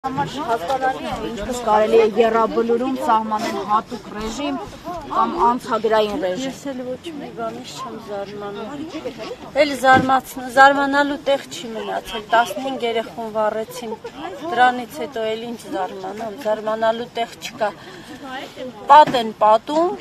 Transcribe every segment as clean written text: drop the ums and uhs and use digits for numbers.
Հասկանալի է, ինչպես կարելի է եռաբլուրում սահմանել հատուկ ռեժիմ կամ անցագրային ռեժիմ։ Ես էլ ոչ մի բանից չեմ զարմանում։ Էլ զարմանալու տեղ չի մնացել, 15 երեխուն վառեցին, դրանից հետո էլ ինչ զարմանամ, զարմանալու տեղ չկա։ Պատ են պատում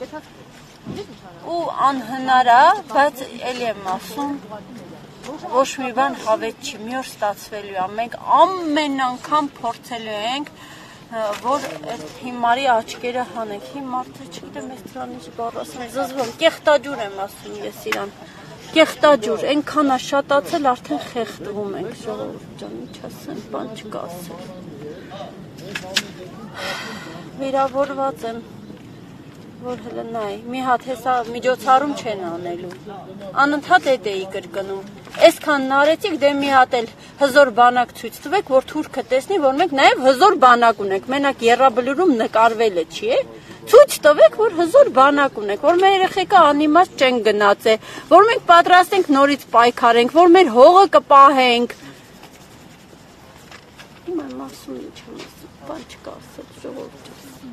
ու անհնար է, բայց էլ եմ ասում, ոչ մի բան հավետ չի, մի օր ստացվելու է, մենք ամեն անգամ փորձելու ենք, որ հիմարի աչքերը հանենք, հիմարը չգիտեմ ես դրանից բառ ասեմ, զզվում, կեղտաջուր եմ ասում ես իրան, կեղտաջուր, այնքան է շատացել, արդեն խեղդվում ենք, ժողովուրդ ջան, ինչ ասեմ, բան չկա ասել։ Վիրավորված եմ, որ հլը նայ, մի հատ հեսա միջոցառում չեն անելու, անընդհատ էդ էի կրկնում, այսքան նարեցիք դե մի հատ էլ հզոր բանակ ցույց տվեք, որ թուրքը տեսնի, որ մենք նաև հզոր բանակ ունենք, մենակ եռաբլուրում նկարվել է, չի է, ցույց տվեք, որ հզոր բանակ ունենք, որ մեր երեխեքը անիմաստ չեն գնացել, որ մենք պատրաստ ենք նորից պայքարենք, որ մեր հողը կպահենք։ Հիմա եմ ասում, ինչ եմ ասում, բան չկա ասել, ժողովուրդ։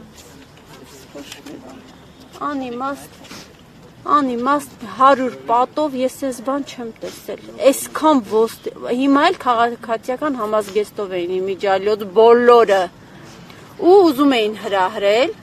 Անիմաստ 100 պատով ես ես բան չեմ տեսել, այսքան հիմա էլ քաղաքացիական համազգեստով էին իմիջիալոց բոլորը ու ուզում էին հրահրել,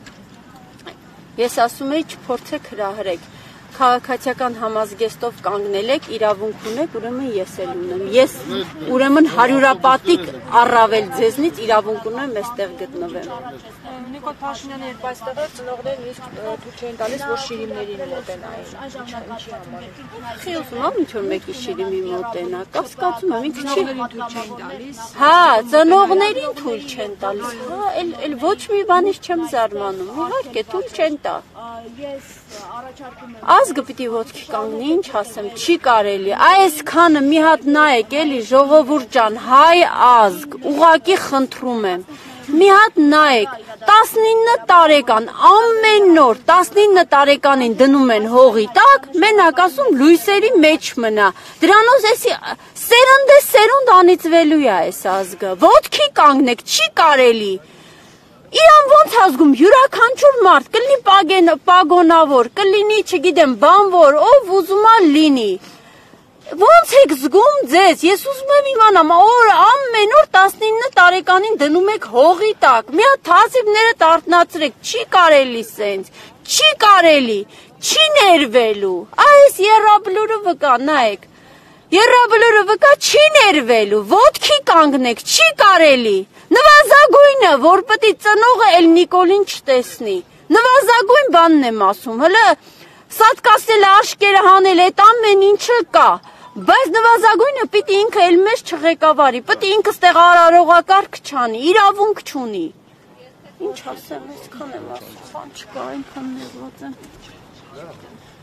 ես ասում էի չփորձեք հրահրեք, քաղաքացիական համազգեստով կանգնել եք, իրավունք ունեք, ուրեմն ես էլ ունեմ, ես ուրեմն հարյուրապատիկ առավել ձեզնից իրավունք ունեմ այստեղ գտնվեմ։ Նիկոլ Փաշինյանը երբ այստեղ էր, ծնողներն իսկ թույլ չէին տալիս, որ շիրիմներին մոտենային։ Ինչի համար։ Խի ուզում եմ ինչ-որ մեկի շիրիմի մոտենա, կասկածում եմ, ինքը չի։ Ծնողներին թույլ չէին տալիս։ Հա, ծնողներին թույլ չեն տալիս։ Հա, էլ ոչ մի բանից չեմ զարմանում։ Իհարկե, թույլ չեն տա։ Ես առաջարկում եմ Ազգը պիտի ոտքի կանգնի, ինչ ասեմ, չի կարելի։ Այսքանը մի հատ նայեք, էլի ժողովուրդ ջան, հայ ազգ, ուղղակի խնդրում եմ։ Մի հատ նայեք, 19 տարեկան, ամեն օր 19 տարեկանին դնում են հողի տակ, մենակ ասում լույսերի մեջ մնա։ Դրանով էսի սերունդ անիծվելու է այս ազգը։ Ոտքի կանգնեք, չի կարելի։ Իրան ոնց ազգում յուրաքանչյուր մարդ կլինի պագոնավոր, կլինի, չգիտեմ, բանվոր, ով ուզում է լինի։ Ոնց եք զգում ձեզ, ես ուզում եմ իմանամ, ամեն օր 19 տարեկանին դնում եք հողի տակ, մի հատ թազիվները արթնացրեք, չի կարելի սենց, չի կարելի, չի ներվելու, այս եռաբլուրը վկա, նայեք, եռաբլուրը վկա չի ներվելու, ոտքի կանգնեք, չի կարելի, նվազագույնը, որ պտի ծնողը էլ Նիկոլին չտեսնի, նվազագույն բանն եմ ասում, հլը սատկասել աշկերը հանել էտ ամեն ինչը կա, բայց նվազագույնը պիտի ինքը էլ մեզ չղեկավարի, պիտի ինքը ստեղ արարողակարգ չանի, իրավունք չունի։ Ինչ ասեմ, այսքան եմ ասում, բան չկա, այնքան նեղված եմ։